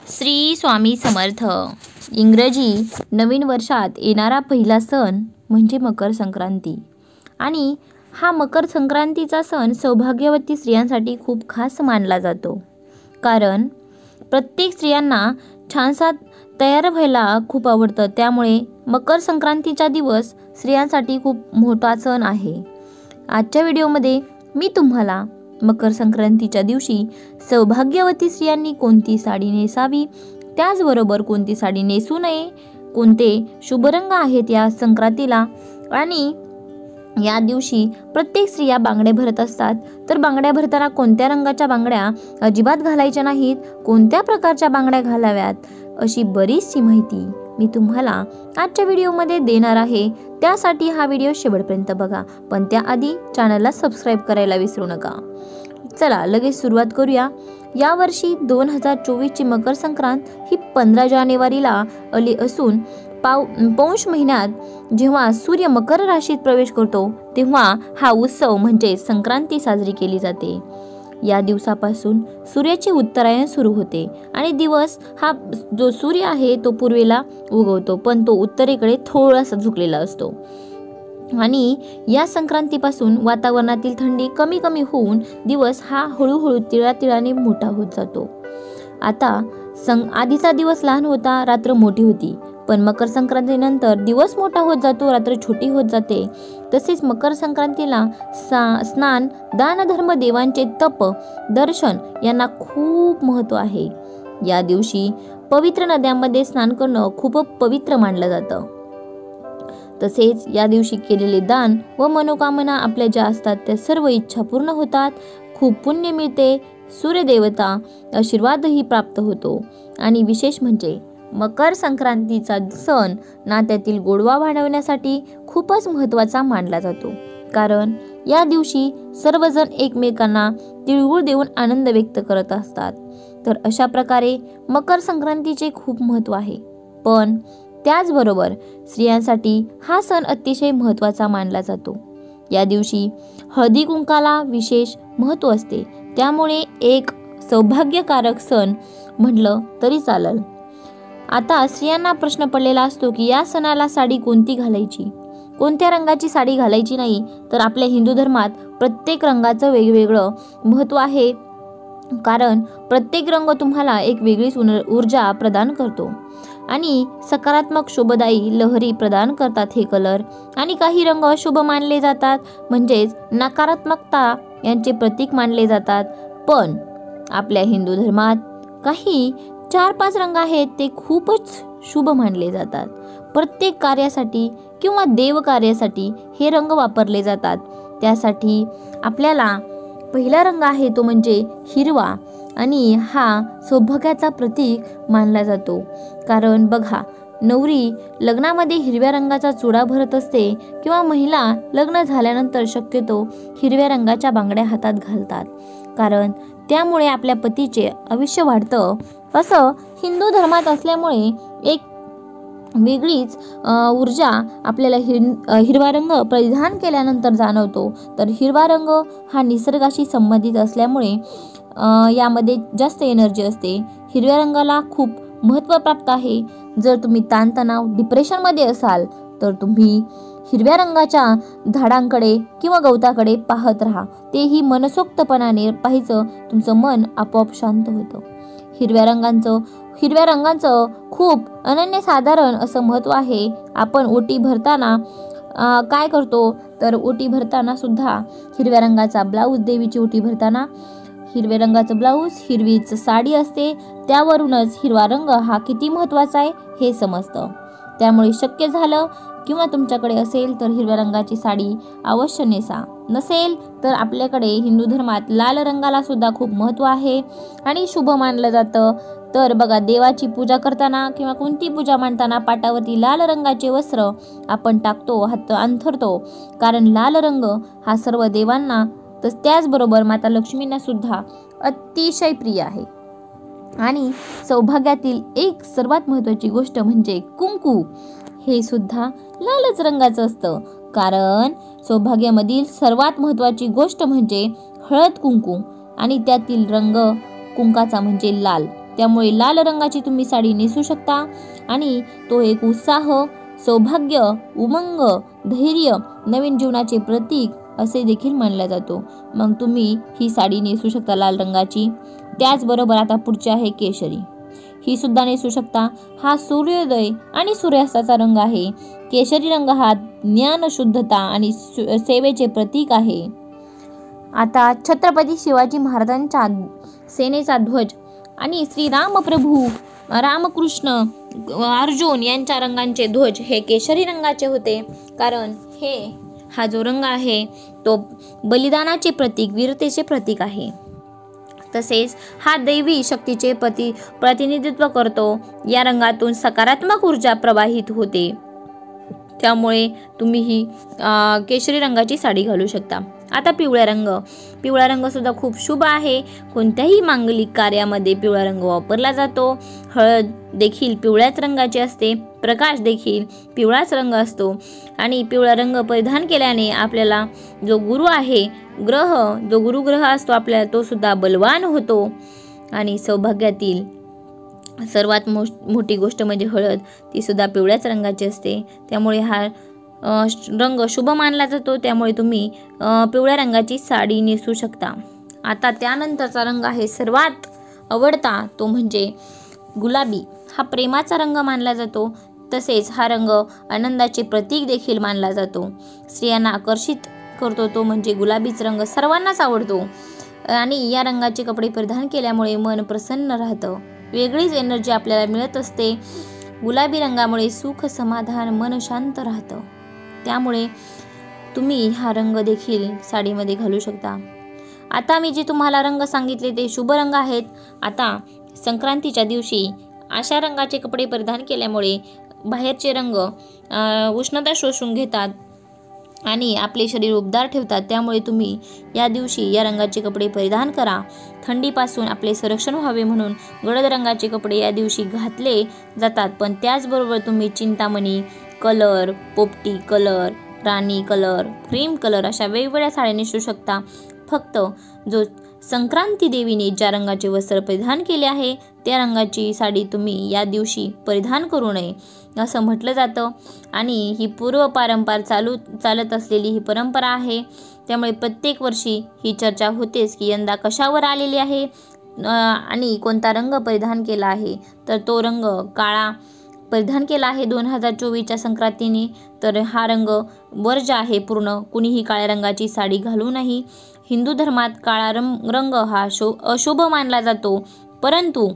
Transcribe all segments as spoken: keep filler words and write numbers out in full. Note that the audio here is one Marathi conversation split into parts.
श्री स्वामी समर्थ. इंग्रजी नवीन वर्षात येणारा पहिला सण म्हणजे मकर संक्रांती. आणि हा मकर संक्रांतीचा सण सौभाग्यवती स्त्रियांसाठी खूप खास मानला जातो. कारण प्रत्येक स्त्रियांना छानसा तयार व्हायला खूप आवडतं. त्यामुळे मकर संक्रांतीचा दिवस स्त्रियांसाठी खूप मोठा सण आहे. आजच्या व्हिडिओमध्ये मी तुम्हाला मकर संक्रांतीच्या दिवशी सौभाग्यवती स्त्रियांनी कोणती साडी नेसावी, त्याचबरोबर कोणती साडी नेसू नये, कोणते शुभ रंग आहेत या संक्रांतीला, आणि या दिवशी प्रत्येक स्त्रिया बांगड्या भरत असतात. तर बांगड्या भरताना कोणत्या रंगाच्या बांगड्या अजिबात घालायच्या नाहीत, कोणत्या प्रकारच्या बांगड्या घालाव्यात, अशी बरीचशी माहिती मी तुम्हाला आजच्या व्हिडिओमध्ये देणार आहे. त्यासाठी हा व्हिडिओ शेवटपर्यंत बघा. पण त्याआधी चॅनलला सबस्क्राईब करायला विसरू नका. चला लगेच सुरुवात करूया. यावर्षी दोन हजार चोवीसची मकर संक्रांत ही पंधरा जानेवारीला आली असून पाव पौष महिन्यात जेव्हा सूर्य मकर राशीत प्रवेश करतो तेव्हा हा उत्सव म्हणजे संक्रांती साजरी केली जाते. या दिवसापासून सूर्याचे उत्तरायण सुरू होते आणि दिवस हा जो सूर्य आहे तो पूर्वेला उगवतो, पण तो उत्तरेकडे थोडासा झुकलेला असतो. आणि या संक्रांतीपासून वातावरणातील थंडी कमी कमी होऊन दिवस हा हळूहळू तिळातिळाने मोठा होत जातो. आता सं आधीचा दिवस लहान होता, रात्र मोठी होती. पण मकर संक्रांतीनंतर दिवस मोठा होत जातो, रात्र छोटी होत जाते. तसेच मकर संक्रांतीला सा स्नान, दान, धर्म, देवांचे तप, दर्शन यांना खूप महत्त्व आहे. या दिवशी पवित्र नद्यांमध्ये स्नान करणं खूप पवित्र मानलं जातं. तसेच या दिवशी केलेले दान व मनोकामना आपल्या ज्या असतात त्या सर्व इच्छा पूर्ण होतात. खूप पुण्य मिळते, सूर्यदेवता आशीर्वादही प्राप्त होतो. आणि विशेष म्हणजे मकर संक्रांतीचा सण नात्यातील गोडवा वाढवण्यासाठी खूपच महत्त्वाचा मानला जातो. कारण या दिवशी सर्वजण एकमेकांना तिळगुळ देऊन आनंद व्यक्त करत असतात. तर अशा प्रकारे मकर संक्रांतीचे खूप महत्त्व आहे. पण त्याचबरोबर स्त्रियांसाठी हा सण अतिशय महत्त्वाचा मानला जातो. या दिवशी हळदी कुंकाला विशेष महत्त्व असते. त्यामुळे एक सौभाग्यकारक सण म्हटलं तरी चालेल. आता स्त्रियांना प्रश्न पडलेला असतो की या सणाला साडी कोणती घालायची, कोणत्या रंगाची साडी घालायची नाही. तर आपल्या हिंदू धर्मात प्रत्येक रंगाचं वेगवेगळं महत्त्व आहे. कारण प्रत्येक रंग तुम्हाला एक वेगळीच ऊर्जा प्रदान करतो आणि सकारात्मक शुभदायी लहरी प्रदान करतात हे कलर. आणि काही रंग अशुभ मानले जातात, म्हणजेच नकारात्मकता यांचे प्रतीक मानले जातात. पण आपल्या हिंदू धर्मात काही चार पाच रंग आहेत ते खूपच शुभ मानले जातात. प्रत्येक कार्यासाठी किंवा देव कार्यासाठी हे रंग वापरले जातात. त्यासाठी आपल्याला पहिला रंग आहे तो म्हणजे हिरवा, आणि हा सौभाग्याचा प्रतीक मानला जातो. कारण बघा, नवरी लग्नामध्ये हिरव्या रंगाचा चुडा भरत असते किंवा महिला लग्न झाल्यानंतर शक्यतो हिरव्या रंगाच्या बांगड्या हातात घालतात. कारण त्यामुळे आपल्या पतीचे आयुष्य वाढतं असं हिंदू धर्मात असल्यामुळे एक वेगळीच ऊर्जा आपल्याला हिर हिरवा रंग परिधान केल्यानंतर जाणवतो. तर हिरवा रंग हा निसर्गाशी संबंधित असल्यामुळे यामध्ये जास्त एनर्जी असते. हिरव्या रंगाला खूप महत्त्व प्राप्त आहे. जर तुम्ही ताणतणाव डिप्रेशनमध्ये असाल तर तुम्ही हिरव्या रंगाच्या झाडांकडे किंवा गवताकडे पाहत राहा. तेही मनसोक्तपणाने पाहायचं, तुमचं मन आपोआप शांत होतं. हिरव्या रंगांचं हिरव्या रंगांचं खूप अनन्यसाधारण असं महत्त्व आहे. आपण ओटी भरताना काय करतो तर ओटी भरताना सुद्धा हिरव्या रंगाचा ब्लाऊज, देवीची ओटी भरताना हिरव्या रंगाचं ब्लाऊज, हिरवीच साडी असते. त्यावरूनच हिरवा रंग हा किती महत्त्वाचा आहे हे समजतं. त्यामुळे शक्य झालं किंवा तुमच्याकडे असेल तर हिरव्या रंगाची साडी अवश्य नेसा. नसेल तर आपल्याकडे हिंदू धर्मात लाल रंगाला सुद्धा खूप महत्त्व आहे आणि शुभ मानलं जातं. तर बघा, देवाची पूजा करताना किंवा कोणती पूजा मांडताना पाटावरती लाल रंगाचे वस्त्र आपण टाकतो, हात अंथरतो. कारण लाल रंग हा सर्व देवांना, तर त्याचबरोबर माता लक्ष्मींना सुद्धा अतिशय प्रिय आहे. आणि सौभाग्यातील एक सर्वात महत्त्वाची गोष्ट म्हणजे कुंकू. हे सुद्धा लालच रंगाचं असतं. कारण सौभाग्यामधील सर्वात महत्त्वाची गोष्ट म्हणजे हळद कुंकू, आणि त्यातील रंग कुंकाचा म्हणजे लाल. त्यामुळे लाल रंगाची तुम्ही साडी नेसू शकता आणि तो एक उत्साह, सौभाग्य, उमंग, धैर्य, नवीन जीवनाचे प्रतीक असे देखील मानला जातो. मग तुम्ही ही साडी नेसू शकता लाल रंगाची. त्याचबरोबर आता पुढचे आहे केशरी. ही सुद्धा नेसू शकता. हा सूर्योदय आणि सूर्यास्ताचा रंग आहे. केशरी रंग हा ज्ञान, शुद्धता आणि सेवेचे प्रतीक आहे. आता छत्रपती शिवाजी महाराजांच्या सेनेचा ध्वज आणि श्री रामप्रभू, रामकृष्ण, अर्जुन यांच्या रंगांचे ध्वज हे केशरी रंगाचे होते. कारण हे हा जो रंग आहे तो बलिदानाचे प्रतीक, वीरतेचे प्रतीक आहे. तसेच हा दैवी शक्तीचे प्रति प्रतिनिधित्व करतो. या रंगातून सकारात्मक ऊर्जा प्रवाहित होते. त्यामुळे तुम्ही ही केशरी रंगाची साडी घालू शकता. आता पिवळा रंग. पिवळा रंग सुद्धा खूप शुभ आहे. कोणत्याही मांगलिक कार्यामध्ये पिवळा रंग वापरला जातो. हळद देखील पिवळ्याच रंगाची असते. प्रकाश देखील पिवळाच रंग असतो आणि पिवळा रंग परिधान केल्याने आपल्याला जो गुरु आहे, ग्रह जो गुरुग्रह असतो आपल्याला, तो सुद्धा बलवान होतो. आणि सौभाग्यातील सर्वात मो मोठी गोष्ट म्हणजे हळद, ती सुद्धा पिवळ्याच रंगाची असते. त्यामुळे हा रंग शुभ मानला जातो. त्यामुळे तुम्ही पिवळ्या रंगाची साडी नेसू शकता. आता त्यानंतरचा रंग आहे सर्वात आवडता, तो म्हणजे गुलाबी. हा प्रेमाचा रंग मानला जातो. तसेच हा रंग आनंदाचे प्रतीक देखील मानला जातो. स्त्रियांना आकर्षित करतो तो म्हणजे गुलाबीच रंग सर्वांनाच आवडतो. आणि या रंगाचे कपडे परिधान केल्यामुळे मन प्रसन्न राहतं. वेगळीच एनर्जी आपल्याला मिळत असते. गुलाबी रंगामुळे सुख, समाधान, मन शांत राहतं. त्यामुळे तुम्ही हा रंग देखील साडीमध्ये घालू शकता. आता मी जे तुम्हाला रंग सांगितले ते शुभ रंग आहेत. आता संक्रांतीच्या दिवशी अशा रंगाचे कपडे परिधान केल्यामुळे बाहेरचे रंग उष्णता शोषून घेतात आणि आपले शरीर उबदार ठेवतात. त्यामुळे तुम्ही या दिवशी या रंगाचे कपडे परिधान करा. थंडीपासून आपले संरक्षण व्हावे म्हणून गडद रंगाचे कपडे या दिवशी घातले जातात. पण त्याचबरोबर तुम्ही चिंतामणी कलर, पोपटी कलर, राणी कलर, क्रीम कलर अशा वेगवेगळ्या साड्या नेसू शकता. फक्त जो संक्रांती देवीने ज्या रंगाचे वस्त्र परिधान केले आहे त्या रंगाची साडी तुम्ही या दिवशी परिधान करू नये असं म्हटलं जातं. आणि ही पूर्व पारंपार चालू चालत असलेली ही परंपरा आहे. त्यामुळे प्रत्येक वर्षी ही चर्चा होतेच की यंदा कशावर आलेली आहे आणि कोणता रंग परिधान केला आहे. तर तो रंग काळा परिधान केला आहे दोन हजार चोवीसच्या संक्रांतीने. तर हा रंग वर्ज्य आहे पूर्ण. कुणीही काळ्या रंगाची साडी घालू नाही. हिंदू धर्मात काळा रंग रंग हा शो अशुभ मानला जातो. परंतु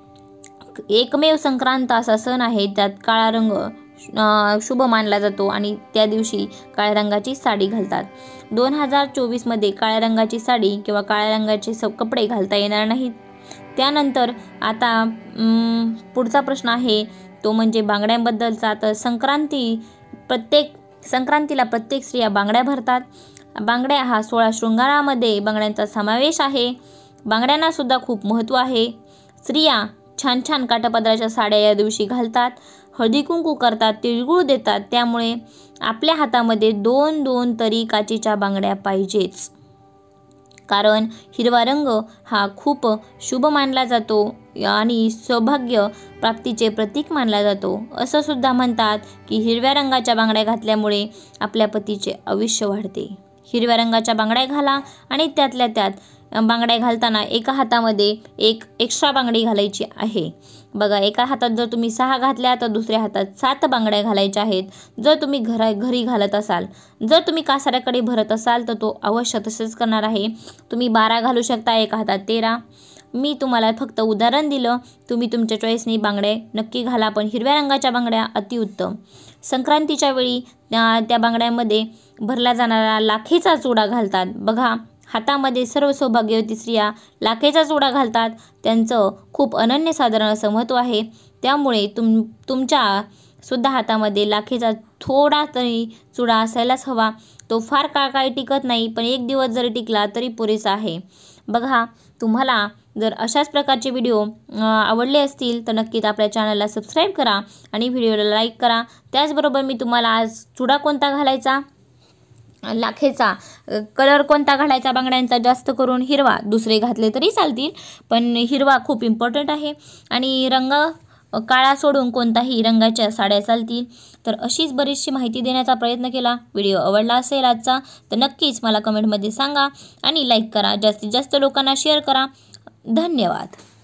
एकमेव संक्रांत असा सण आहे त्यात काळा रंग शुभ मानला जातो आणि त्या दिवशी काळ्या रंगाची साडी घालतात. दोन हजार चोवीसमध्ये काळ्या रंगाची साडी किंवा काळ्या रंगाचे स कपडे घालता येणार नाहीत. त्यानंतर आता पुढचा प्रश्न आहे तो म्हणजे बांगड्यांबद्दलचा. तर संक्रांती प्रत्येक संक्रांतीला प्रत्येक स्त्रिया बांगड्या भरतात. बांगड्या हा सोळा शृंगारामध्ये बांगड्यांचा समावेश आहे. बांगड्यांना सुद्धा खूप महत्त्व आहे. स्त्रिया छान छान काठापदराच्या साड्या या दिवशी घालतात. हळदी कुंकू करतात, तिळगुळ देतात. त्यामुळे आपल्या हातामध्ये दोन दोन तरी काचेच्या बांगड्या पाहिजेच. कारण हिरवा रंग हा खूप शुभ मानला जातो आणि सौभाग्य प्राप्तीचे प्रतीक मानला जातो. असं सुद्धा म्हणतात की हिरव्या रंगाच्या बांगड्या घातल्यामुळे आपल्या पतीचे आयुष्य वाढते. हिरव्या रंगाच्या बांगड्या घाला आणि त्यातल्या त्यात बांगड्या घालताना एका हातामध्ये एक एक्स्ट्रा बांगडी घालायची आहे. बघा, एका हातात जर तुम्ही सहा घातल्या तर दुसऱ्या हातात सात बांगड्या घालायच्या आहेत. जर तुम्ही घरा घरी घालत असाल, जर तुम्ही कासाऱ्याकडे भरत असाल तर तो अवश्य तसेच करणार आहे. तुम्ही बारा घालू शकता, एका हातात तेरा. मी तुम्हाला फक्त उदाहरण दिलं. तुम्ही तुमच्या चॉईसनी बांगड्या नक्की घाला, पण हिरव्या रंगाच्या बांगड्या अतिउत्तम. संक्रांतीच्या वेळी त्या त्या बांगड्यांमध्ये भरला जाणारा लाखेचा चुडा घालतात. बघा, हातामध्ये सर्व सौभाग्यवती स्त्रिया लाखेचा चुडा घालतात. त्यांचं खूप अनन्यसाधारण असं महत्त्व आहे. त्यामुळे तुम तुमच्या सुद्धा हातामध्ये लाखेचा थोडा तरी चुडा असायलाच हवा. तो फार काळ काही टिकत नाही, पण एक दिवस जरी टिकला तरी पुरेसा आहे. बघा, तुम्हाला जर अशाच प्रकारचे व्हिडिओ आवडले असतील तर नक्कीच आपल्या चॅनलला सबस्क्राईब करा आणि व्हिडिओला लाईक करा. त्याचबरोबर मी तुम्हाला आज चुडा कोणता घालायचा लाखेचा कलर कोणता घालायचा बांगड्यांचा, जास्त करून हिरवा, दुसरे घातले तरी चालतील पण हिरवा खूप इम्पॉर्टंट आहे. आणि रंग काळा सोडून कोणताही रंगाच्या साड्या चालतील. तर अशीच बरीचशी माहिती देण्याचा प्रयत्न केला. व्हिडिओ आवडला असेल आजचा तर नक्कीच मला कमेंटमध्ये सांगा आणि लाईक करा, जास्तीत जास्त लोकांना शेअर करा. धन्यवाद.